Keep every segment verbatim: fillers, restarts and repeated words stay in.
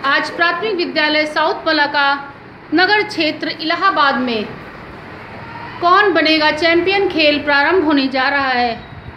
आज प्राथमिक विद्यालय साउथ पलाका नगर क्षेत्र इलाहाबाद में कौन बनेगा चैंपियन खेल प्रारंभ होने जा रहा है।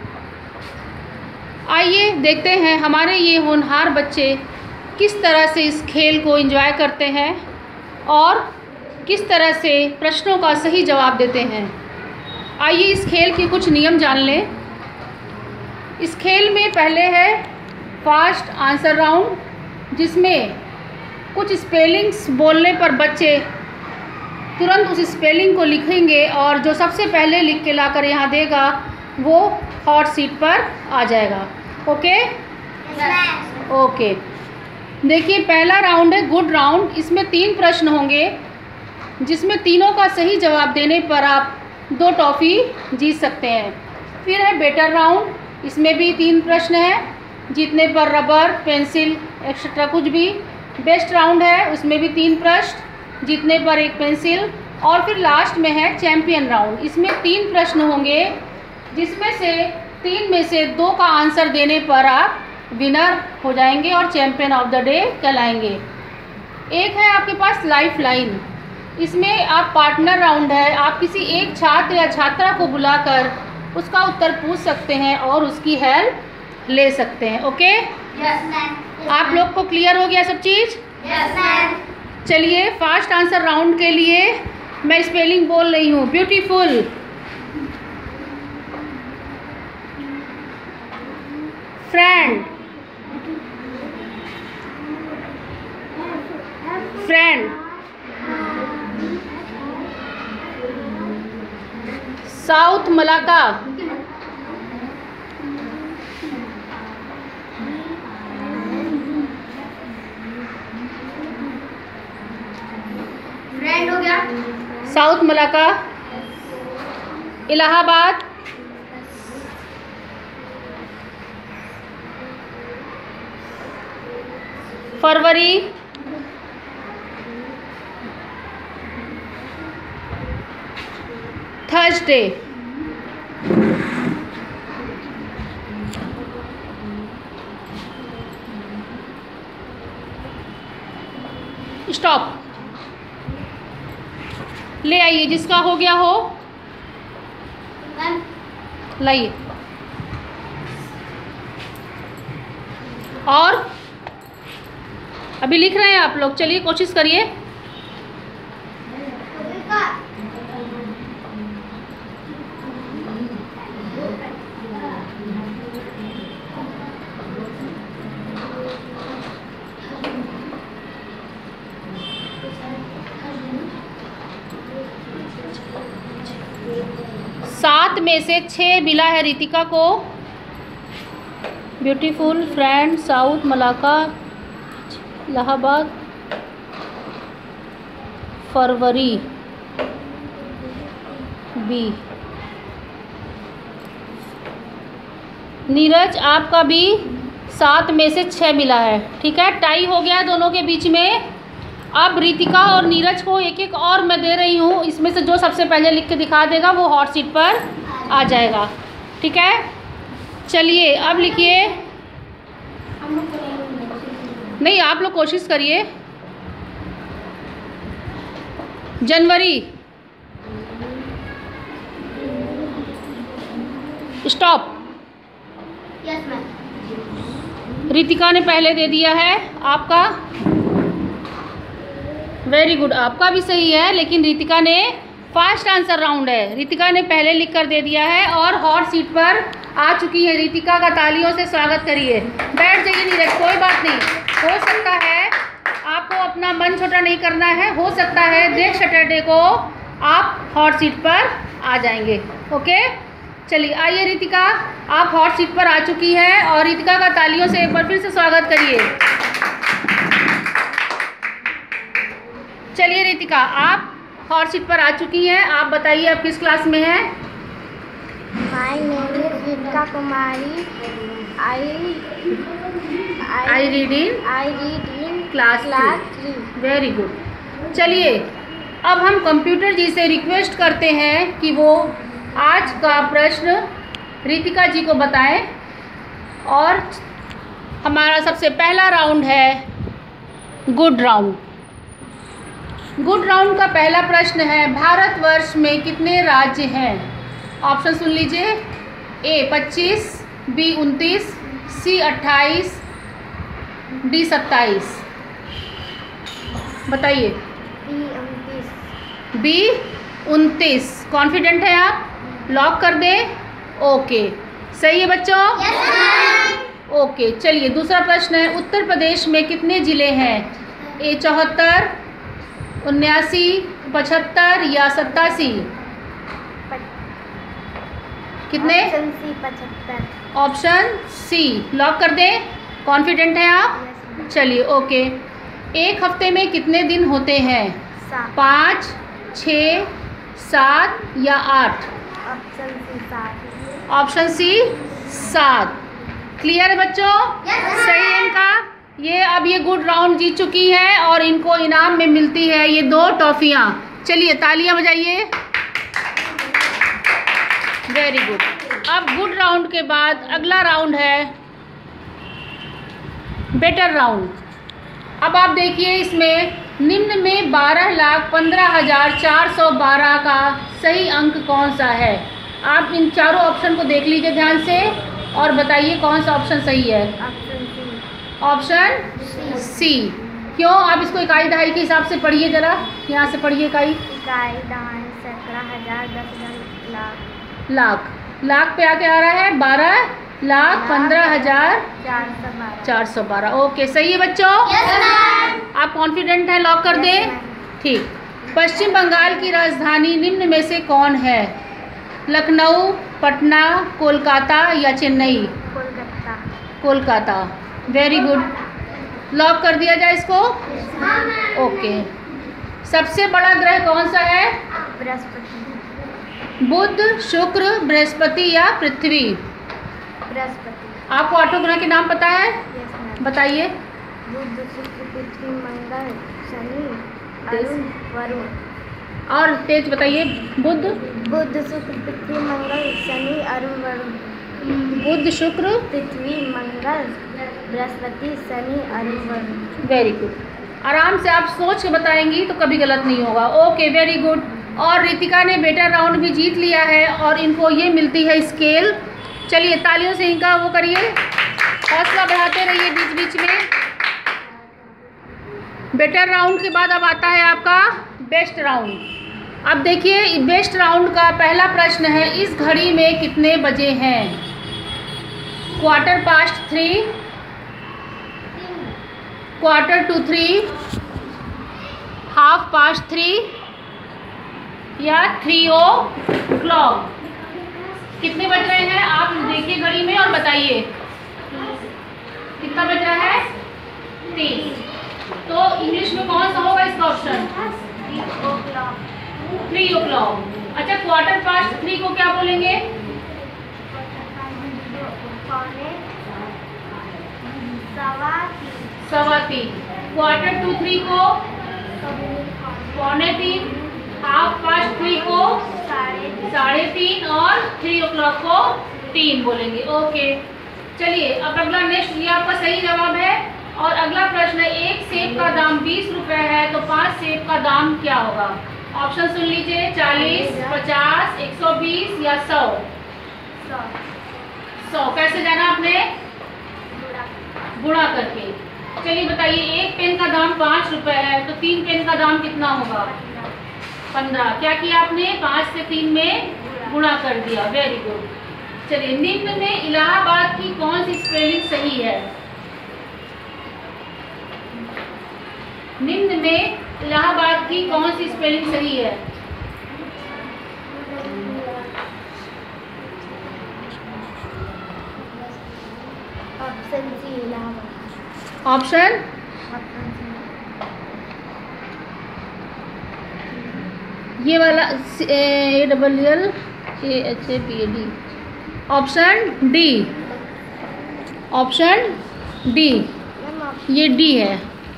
आइए देखते हैं हमारे ये होनहार बच्चे किस तरह से इस खेल को एंजॉय करते हैं और किस तरह से प्रश्नों का सही जवाब देते हैं। आइए इस खेल के कुछ नियम जान लें। इस खेल में पहले है फास्ट आंसर राउंड, जिसमें कुछ स्पेलिंग्स बोलने पर बच्चे तुरंत उस स्पेलिंग को लिखेंगे और जो सबसे पहले लिख के लाकर यहाँ देगा वो हॉट सीट पर आ जाएगा। ओके ओके देखिए, पहला राउंड है गुड राउंड। इसमें तीन प्रश्न होंगे जिसमें तीनों का सही जवाब देने पर आप दो टॉफ़ी जीत सकते हैं। फिर है बेटर राउंड, इसमें भी तीन प्रश्न हैं, जीतने पर रबर, पेंसिल एक्सेट्रा कुछ भी। बेस्ट राउंड है, उसमें भी तीन प्रश्न, जीतने पर एक पेंसिल। और फिर लास्ट में है चैंपियन राउंड, इसमें तीन प्रश्न होंगे जिसमें से तीन में से दो का आंसर देने पर आप विनर हो जाएंगे और चैंपियन ऑफ द डे कहलाएंगे। एक है आपके पास लाइफ लाइन, इसमें आप पार्टनर राउंड है, आप किसी एक छात्र या छात्रा को बुलाकर उसका उत्तर पूछ सकते हैं और उसकी हेल्प ले सकते हैं। Okay yes ma'am. आप लोग को क्लियर हो गया सब चीज़? Yes ma'am. चलिए फास्ट आंसर राउंड के लिए मैं स्पेलिंग बोल रही हूँ। Beautiful, friend, friend, south Malaka, friend हो गया। South Malaka, Allahabad, February, Thursday, stop. ले आइए, जिसका हो गया हो मैम लाइए। और अभी लिख रहे हैं आप लोग, चलिए कोशिश करिए। सात में से छः मिला है रितिका को। Beautiful, friend, south Malaka, Allahabad, February, B. Neeraj आपका भी सात में से छः मिला है। ठीक है, टाई हो गया दोनों के बीच में। अब रितिका और नीरज को एक एक और मैं दे रही हूँ, इसमें से जो सबसे पहले लिख के दिखा देगा वो हॉट सीट पर आ जाएगा। ठीक है, चलिए अब लिखिए। नहीं, आप लोग कोशिश करिए। January, stop. Yes ma'am. Ritika ने पहले दे दिया है, आपका वेरी गुड, आपका भी सही है, लेकिन रितिका ने फास्ट आंसर राउंड है, रितिका ने पहले लिख कर दे दिया है और हॉट सीट पर आ चुकी है। रितिका का तालियों से स्वागत करिए। बैठ जाइए नीरज, कोई बात नहीं, हो सकता है आपको अपना मन छोटा नहीं करना है, हो सकता है नेक्स्ट सैटरडे को आप हॉट सीट पर आ जाएंगे। ओके, चलिए आइए रितिका, आप हॉट सीट पर आ चुकी हैं और रितिका का तालियों से एक बार फिर से स्वागत करिए। चलिए रितिका, आप हॉट सीट पर आ चुकी हैं, आप बताइए आप किस क्लास में हैं? My name is Ritika Kumari. I I read in I read in class class three. Very good. चलिए अब हम कंप्यूटर जी से रिक्वेस्ट करते हैं कि वो आज का प्रश्न रितिका जी को बताएं। और हमारा सबसे पहला राउंड है गुड राउंड। गुड राउंड का पहला प्रश्न है, भारतवर्ष में कितने राज्य हैं? ऑप्शन सुन लीजिए। ए पच्चीस, बी उनतीस, सी अट्ठाईस, डी सत्ताईस। बताइए। बी उनतीस। बी उनतीस। कॉन्फिडेंट है आप? लॉक कर दें? ओके, सही है बच्चों? यस। ओके, चलिए दूसरा प्रश्न है, उत्तर प्रदेश में कितने ज़िले हैं? ए चौहत्तर, उन्यासी, पचहत्तर या सत्तासी? कितने? ऑप्शन सी पचहत्तर। ऑप्शन सी लॉक कर दें? कॉन्फिडेंट हैं आप? चलिए ओके। एक हफ्ते में कितने दिन होते हैं? सात। पाँच, छः, सात या आठ? ऑप्शन सी सात। ऑप्शन सी सात। क्लियर है बच्चों? सही है इनका। ये अब ये गुड राउंड जीत चुकी है और इनको इनाम में मिलती है ये दो टॉफियाँ। चलिए तालियां बजाइए। Very good. अब गुड राउंड के बाद अगला राउंड है बेटर राउंड। अब आप देखिए इसमें निम्न में बारह लाख पंद्रह हजार चार सौ बारह का सही अंक कौन सा है? आप इन चारों ऑप्शन को देख लीजिए ध्यान से और बताइए कौन सा ऑप्शन सही है। Option C. Option C. क्यों? आप इसको इकाई दहाई के हिसाब से पढ़िए, जरा यहाँ से पढ़िए। इकाई इकाई दहाई सैकड़ा हजार दस हजार लाख। लाख। लाख पे आके आ रहा है बारह लाख पंद्रह हजार चार सौ बारह। चार सौ बारह। ओके, सही है बच्चों? आप कॉन्फिडेंट हैं? लॉक कर दें? ठीक। पश्चिम बंगाल की राजधानी निम्न में से कौन है? लखनऊ, पटना, कोलकाता या Chennai? Kolkata. Kolkata. Very good. Lock कर दिया जाए इसको? ओके। सबसे बड़ा ग्रह कौन सा है? बृहस्पति। बुध, शुक्र, बृहस्पति या पृथ्वी? बृहस्पति। आपको आठों ग्रह के नाम पता है? Yes ma'am. बताइए। बुध, शुक्र, पृथ्वी, मंगल, शनि, अरुण, वरुण। और तेज बताइए। बुध, बुध, शुक्र, पृथ्वी, मंगल, शनि, अरुण, वरुण। बुध, शुक्र, पृथ्वी, मंगल, बृहस्पति, शनि, अरुण, वरुण। Very good. आराम से आप सोच के बताएंगी तो कभी गलत नहीं होगा। Okay, very good. और रितिका ने बेटर राउंड भी जीत लिया है और इनको ये मिलती है स्केल। चलिए तालियों से इनका वो करिए, हौसला बढ़ाते रहिए बीच बीच में। बेटर राउंड के बाद अब आता है आपका बेस्ट राउंड। अब देखिए बेस्ट राउंड का पहला प्रश्न है, इस घड़ी में कितने बजे हैं? Quarter past three, quarter to three, half past three या थ्री ओ क्लॉक? कितने बज रहे हैं आप देखिए घड़ी में और बताइए कितना बज रहा है? तीन। तो इंग्लिश में कौन सा होगा इसका ऑप्शन? Three o'clock. अच्छा, क्वार्टर पास्ट थ्री को क्या बोलेंगे? सवा तीन। क्वार्टर टू थ्री को पौने तीन, हाफ पास्ट थ्री को साढ़े तीन और थ्री ओ क्लॉक को तीन बोलेंगे। ओके, चलिए अब अगला नेक्स्ट, ये आपका सही जवाब है। और अगला प्रश्न है, एक सेब का दाम बीस रुपए है तो पांच सेब का दाम क्या होगा? ऑप्शन सुन लीजिए। चालीस, पचास, एक सौ बीस या सौ? सौ। कैसे जाना आपने? गुणा करके। चलिए बताइए, एक पेन का दाम पाँच रुपए है तो तीन पेन का दाम कितना होगा? पंद्रह। क्या किया आपने? पाँच से तीन में गुणा कर दिया। Very good. चलिए, निम्न में इलाहाबाद की कौन सी स्पेलिंग सही है? निम्न में इलाहाबाद की कौन सी स्पेलिंग सही है? ऑप्शन सी इलाहाबाद। ऑप्शन ये वाला A double L A H A P A D. Option D. Option D, ये डी है।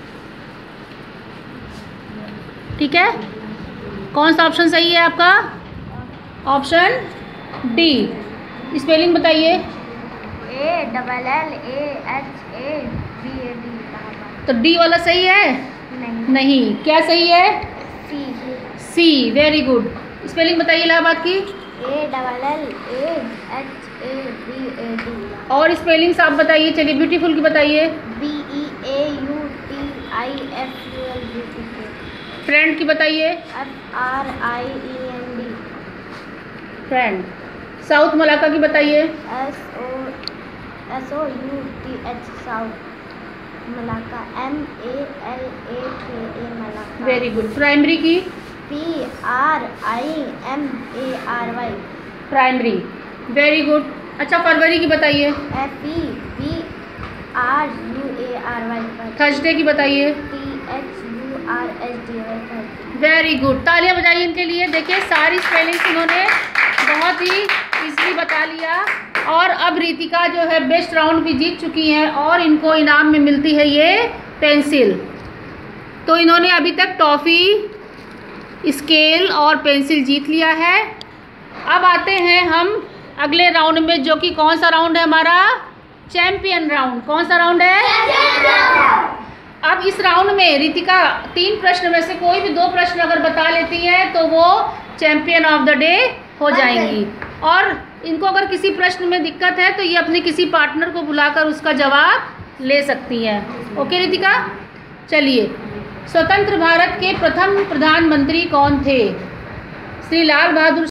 ठीक है, कौन सा ऑप्शन सही है आपका? Option D. स्पेलिंग बताइए। A double L A H A B A D Allahabad. तो डी वाला सही है? नहीं। नहीं, क्या सही है? C. C, very good. Spelling बताइए इलाहाबाद की। A double L A H A B A D. और स्पेलिंग्स आप बताइए, चलिए ब्यूटीफुल की बताइए। B E A U T I F U L beautiful. Friend की बताइए। F R I E N D. Friend. South Malaka की बताइए। S O S O U T H south Malaka. M A L A K A Malaka. Very good. Primary की। P R I M A R Y. Primary, very good. अच्छा, February की बताइए। F E B R U A R Y. Thursday की बताइए। T H U R S D Y. Very good, तालियां बजाइए इनके लिए। देखिए सारी स्पेलिंग्स इन्होंने बहुत ही इजीली बता लिया। और अब रितिका जो है बेस्ट राउंड भी जीत चुकी हैं और इनको इनाम में मिलती है ये पेंसिल। तो इन्होंने अभी तक टॉफ़ी, स्केल और पेंसिल जीत लिया है। अब आते हैं हम अगले राउंड में, जो कि कौन सा राउंड है हमारा? Champion round. कौन सा राउंड है? अब इस राउंड में रितिका तीन प्रश्न में से कोई भी दो प्रश्न अगर बता लेती हैं तो वो चैंपियन ऑफ द डे हो जाएंगी। और इनको अगर किसी प्रश्न में दिक्कत है तो ये अपने किसी पार्टनर को बुलाकर उसका जवाब ले सकती हैं। ओके रितिका, चलिए। स्वतंत्र भारत के प्रथम प्रधानमंत्री कौन थे? श्री लाल बहादुर